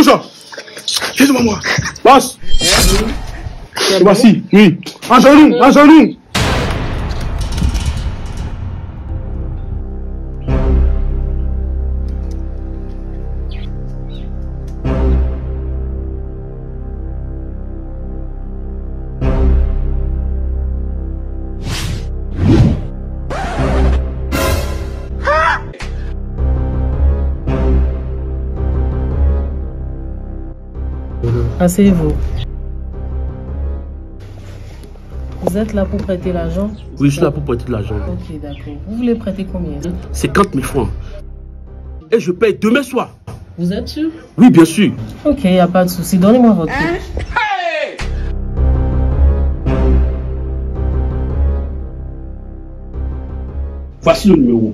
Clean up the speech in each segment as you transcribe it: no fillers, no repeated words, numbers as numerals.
Bouge. Viens devant moi. Boss. Voici, oui. À genoux. Asseyez-vous. Vous êtes là pour prêter l'argent? Oui, je suis là pour prêter de l'argent. Ok, d'accord. Vous voulez prêter combien? 50 000 francs. Et je paye demain soir. Vous êtes sûr? Oui, bien sûr. Ok, il n'y a pas de souci. Donnez-moi votre truc. Voici le numéro.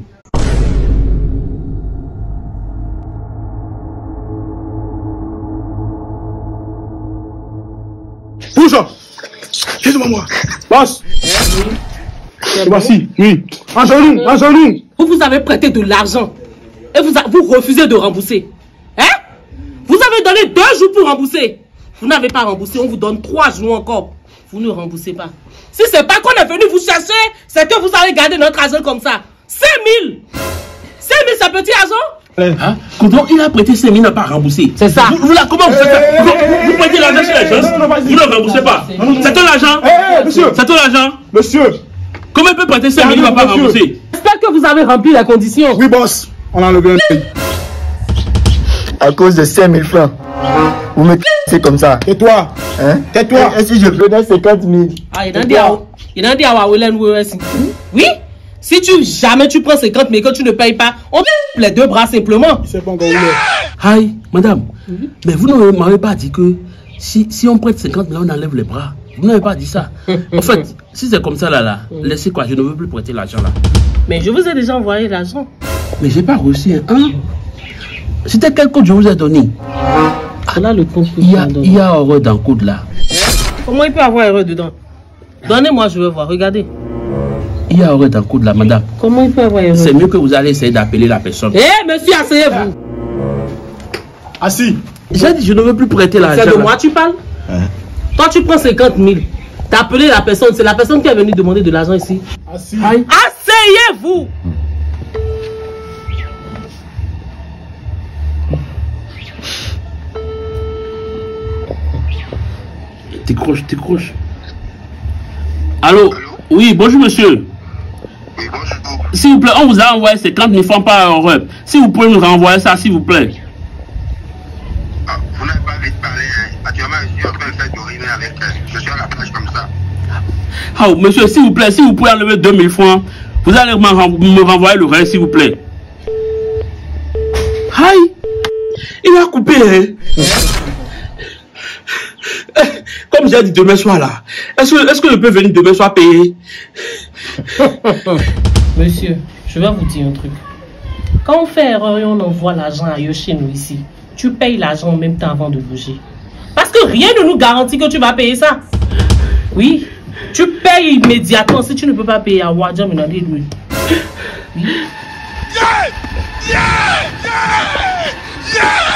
Bouge. Viens devant moi. Boss. Voici, oui. À genoux. Vous avez prêté de l'argent et vous refusez de rembourser. Hein? Vous avez donné 2 jours pour rembourser. Vous n'avez pas remboursé, on vous donne 3 jours encore. Vous ne remboursez pas. Si c'est pas qu'on est venu vous chercher, c'est que vous allez garder notre argent comme ça. 5 000. 5 000, c'est petit argent? Hein? Comment il a prêté 5 000 n'a pas remboursé? C'est ça. Comment vous faites ça? Vous prêtez l'argent chez les gens? Vous ne remboursez pas. C'est ton argent? Monsieur. C'est ton argent? Monsieur. Comment il peut prêter 5 000 il ne va pas rembourser? J'espère que vous avez rempli les conditions. Oui, boss. On a enlevé un pays. À cause de 5 000 francs. Vous me c'est comme ça. Tais-toi. Hein? Tais-toi. Et si je prenais 50 000? Ah, il a dit à oui? Si jamais tu prends 50 mais que tu ne payes pas, on te les 2 bras simplement. Je sais pas encore où il est. Aïe, madame. Mais vous ne m'avez pas dit que si on prête 50 000, on enlève les bras. Vous n'avez pas dit ça. En fait, si c'est comme ça là, laissez quoi, je ne veux plus prêter l'argent là. Mais je vous ai déjà envoyé l'argent. Mais j'ai pas reçu un. C'était quel code je vous ai donné? Là, le compte. Il y a erreur dans le code là. Comment il peut avoir erreur dedans? Donnez-moi, je veux voir. Regardez. Il y a erreur dans le code là, madame. Comment il peut avoir erreur? C'est mieux que vous allez essayer d'appeler la personne. Monsieur, asseyez-vous. Assis. J'ai dit, je ne veux plus prêter l'argent. C'est de moi tu parles? Toi, tu prends 50 000. T'as appelé la personne. C'est la personne qui est venue demander de l'argent ici. Assis. Asseyez-vous. T'écroches. Allô? Oui, bonjour monsieur. Oui, bonjour. S'il vous plaît, on vous a envoyé 50 000 francs par heure. Si vous pouvez nous renvoyer ça, s'il vous plaît. Ah, vous n'avez pas envie de parler. Hein. Actuellement, je suis en train de faire du rime avec elle. Je suis à la plage comme ça. Ah, monsieur, s'il vous plaît, si vous pouvez enlever 2 000 francs, vous allez me renvoyer le reste, s'il vous plaît. Aïe! Il a coupé, hein? Comme j'ai dit demain soir là, est-ce que je peux venir demain soir payer? Monsieur, je vais vous dire un truc. Quand on fait erreur et on envoie l'argent ailleurs chez nous ici, tu payes l'argent en même temps avant de bouger. Parce que rien ne nous garantit que tu vas payer ça. Oui, tu payes immédiatement. Si tu ne peux pas payer à Wadjam, il en dit oui. Yeah!